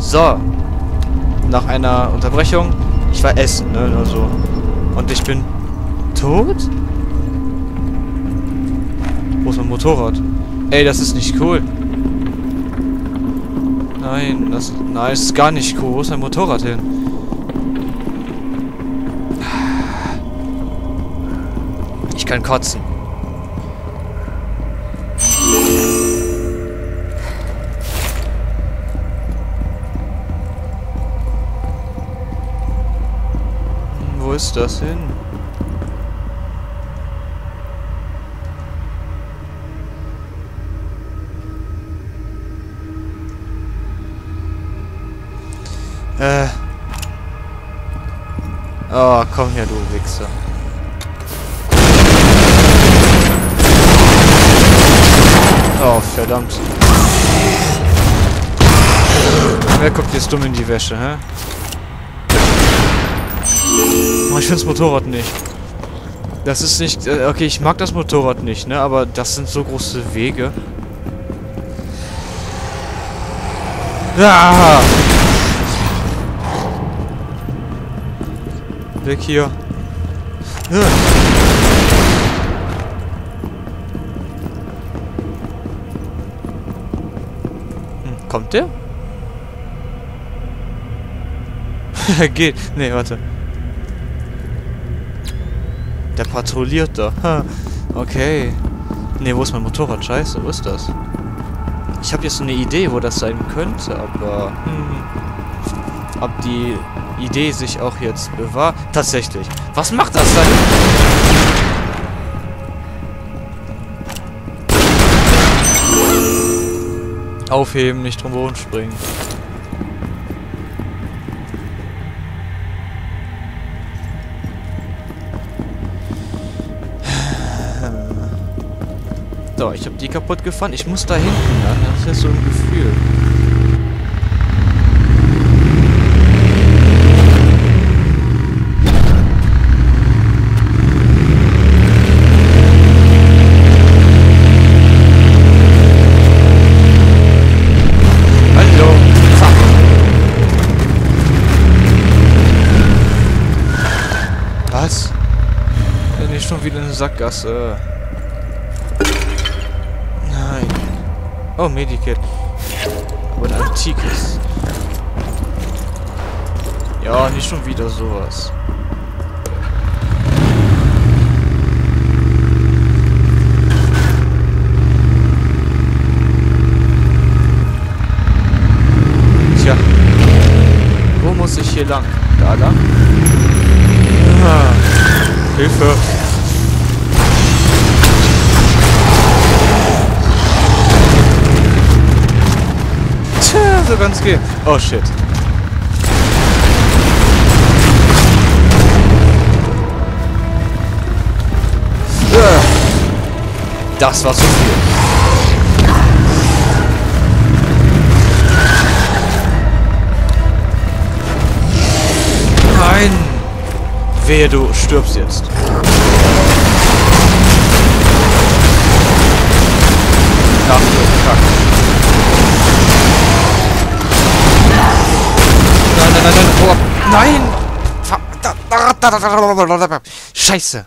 So. Nach einer Unterbrechung. Ich war essen, ne? Nur so. Und ich bin tot? Wo ist mein Motorrad? Ey, das ist nicht cool. Nein, das ist gar nicht cool. Wo ist mein Motorrad hin? Ich kann kotzen. Wo ist das hin? Oh, komm her, du Wichser. Oh, verdammt. Wer guckt jetzt dumm in die Wäsche, hä? Oh, ich find's Motorrad nicht. Das ist nicht... okay, ich mag das Motorrad nicht, ne? Aber das sind so große Wege. Ah! Weg hier. Kommt der? Geht. Nee, warte. Der patrouilliert da. Okay. Nee, wo ist mein Motorrad? Scheiße, wo ist das? Ich habe jetzt so eine Idee, wo das sein könnte, aber... ob die Idee sich auch jetzt bewahrt... Tatsächlich. Was macht das denn? Aufheben, nicht drum Boden springen. So, ich habe die kaputt gefahren. Ich muss da hinten lang. Das ist so ein Gefühl. Was? Bin ich schon wieder in der Sackgasse? Nein. Oh, Medikit. Aber ein antikes. Ja, nicht schon wieder sowas. Tja. Wo muss ich hier lang? Da lang? Hilfe! Tja, so kann's gehen. Oh shit. Das war zu viel. Nein! Wehe, du stirbst jetzt. Ach du Kack. Nein! Nein! Scheiße!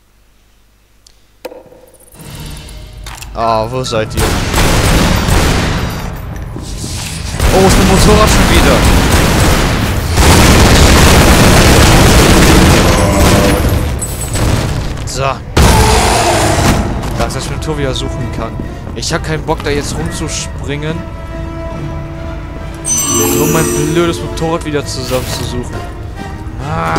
Ah, wo seid ihr? Oh, ist mein Motorrad schon wieder. So. Dass ich mit Tovia suchen kann. Ich habe keinen Bock, da jetzt rumzuspringen. Um mein blödes Motorrad wieder zusammenzusuchen. Ah.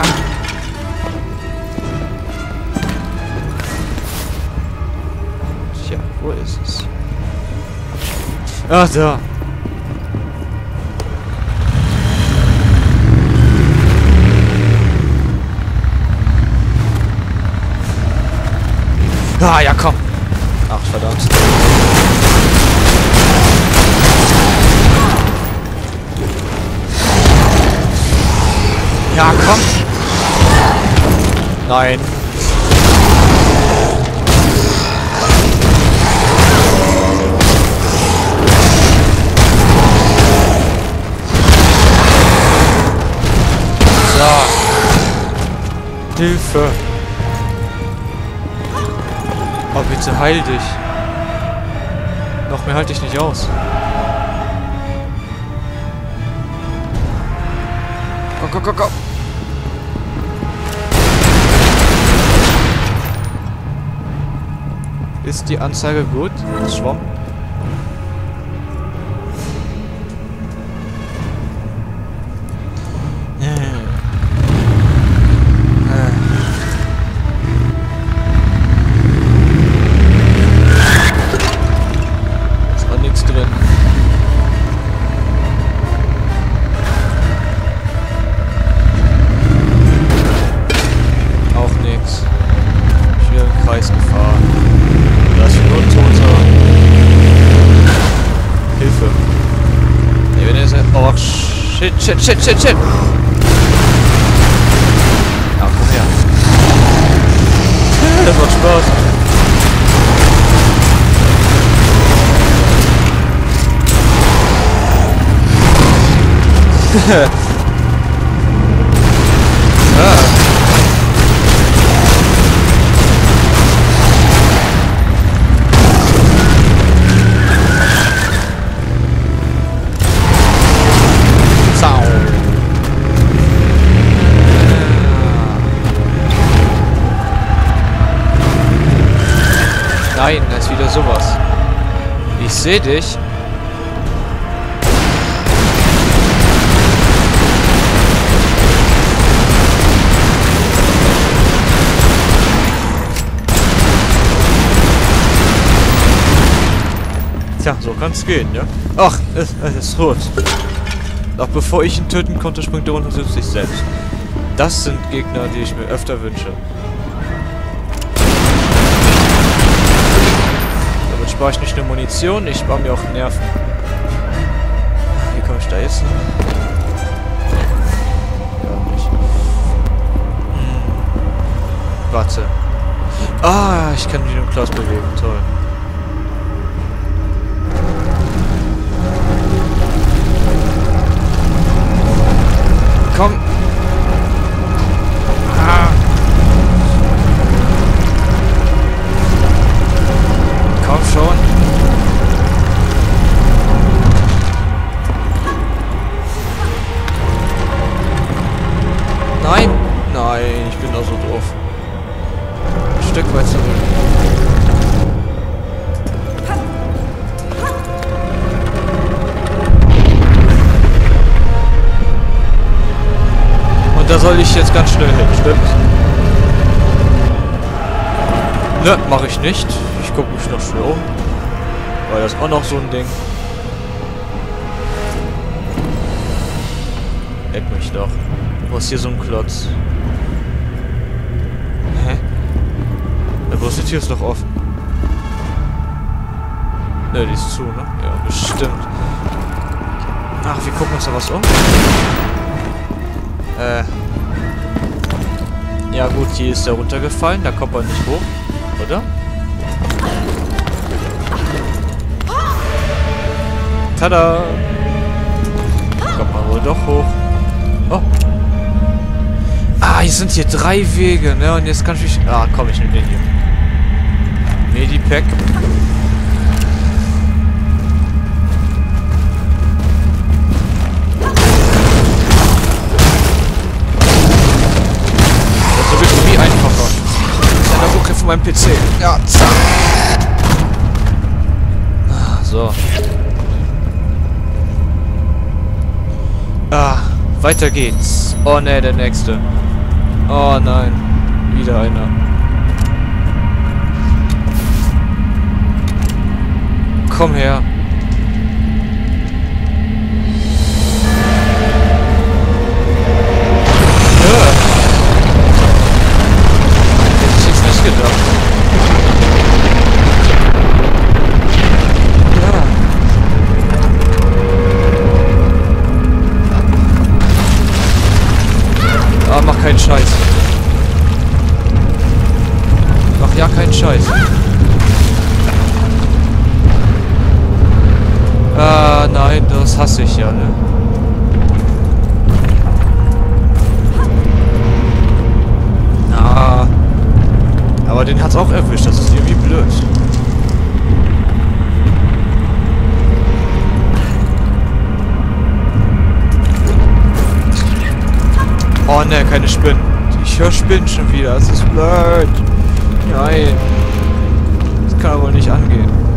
Tja, wo ist es? Ah, da. Ah, ja, komm. Ach, verdammt. Ja, komm. Nein. Hilfe! Oh, bitte heil dich! Noch mehr halte ich nicht aus. Komm, komm, komm, komm! Ist die Anzeige gut? Schwamm? Ist auch nichts drin. Auch nichts. Ich bin im Kreis gefahren. Da ist nur ein Toter. Hilfe. Nee, wenn er ist. Oh, shit, shit, shit, shit, shit. Ja, komm her. Das macht Spaß. Nein, da ist wieder sowas. Ich sehe dich. Tja, so kann's gehen, ja? Ach, es ist rot. Doch bevor ich ihn töten konnte, springt er runter und sich selbst. Das sind Gegner, die ich mir öfter wünsche. Damit spare ich nicht nur Munition, ich spare mir auch Nerven. Wie komme ich da jetzt hin? Ja, nicht. Warte. Ah, ich kann mich um Klaus bewegen. Toll. Komm! Ah. Komm schon! Nein! Nein, ich bin da so doof. Ein Stück weit zurück. Da soll ich jetzt ganz schnell hin, stimmt? Ne, mache ich nicht. Ich gucke mich noch schnell um. Weil das ist auch noch so ein Ding. Leck mich doch. Wo ist hier so ein Klotz? Hä? Ja, bloß die Tür ist doch offen. Ne, die ist zu, ne? Ja, bestimmt. Ach, wir gucken uns da was um. Ja gut, hier ist er runtergefallen, da kommt man nicht hoch, oder? Tada! Kommt man wohl doch hoch. Oh! Ah, hier sind hier 3 Wege, ne? Und jetzt kann ich mich... Ah, komm, ich nehme den hier. Medipack. Von meinem PC. Ja, zack. So. Ah, weiter geht's. Oh ne, der nächste. Oh nein. Wieder einer. Komm her. Mach keinen Scheiß. Mach ja keinen Scheiß. Ah, nein, das hasse ich ja, ne? Aber den hat's auch erwischt, das ist irgendwie blöd. Oh ne, keine Spinnen. Ich höre Spinnen schon wieder, das ist blöd. Nein. Das kann aber wohl nicht angehen.